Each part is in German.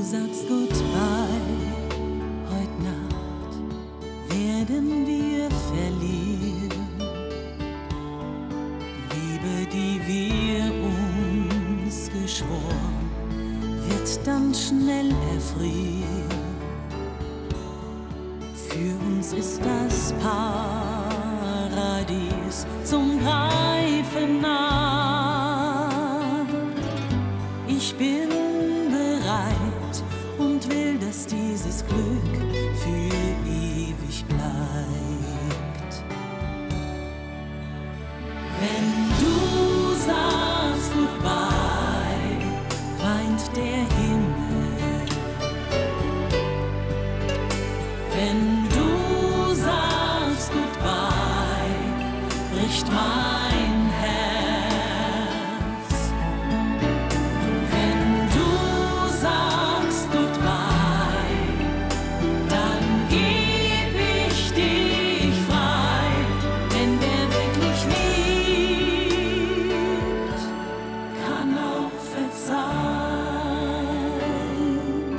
sagst Goodbye, heut Nacht werden wir verlieren. Liebe, die wir uns geschworen, wird dann schnell erfrieren. Für uns ist das Paradies zum Greifen nah. Ich bin bereit und will, dass dieses Glück für ewig bleibt. Wenn du sagst Goodbye, weint der Himmel. Wenn du sagst Goodbye, bricht mein Herz. Wenn du sagst Goodbye, dann geb ich dich frei, denn wer wirklich liebt, kann auch verzeihen.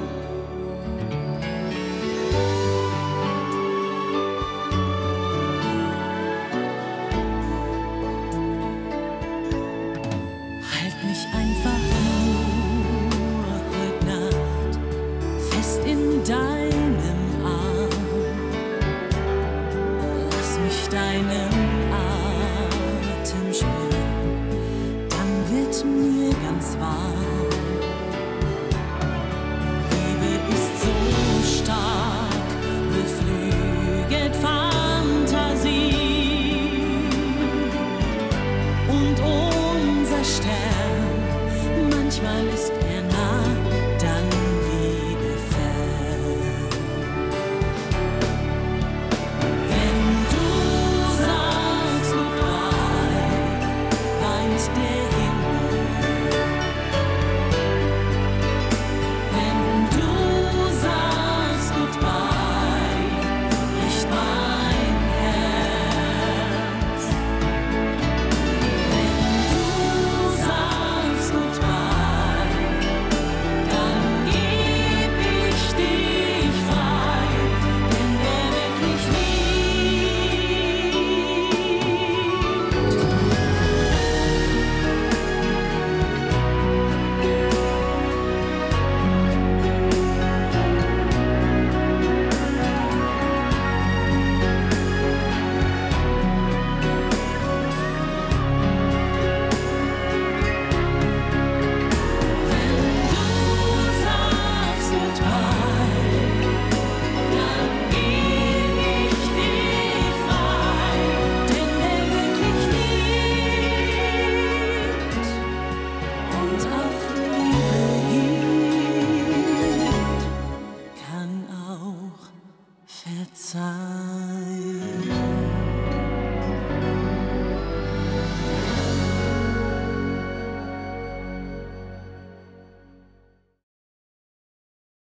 Halt mich einfach nur heut Nacht fest in deinem Arm. Lass mich deinen Atem spüren, dann wird mir ganz warm. Liebe ist so stark, beflügelt Fantasie. Und unser Stern, manchmal ist er nah, dann wieder fern. Wenn du sagst Goodbye, weint der Himmel. Wenn du sagst Goodbye, bricht mein Herz. Wenn du sagst Goodbye, dann geb ich dich frei, denn wer wirklich und auch Liebe liebt, kann auch verzeihen.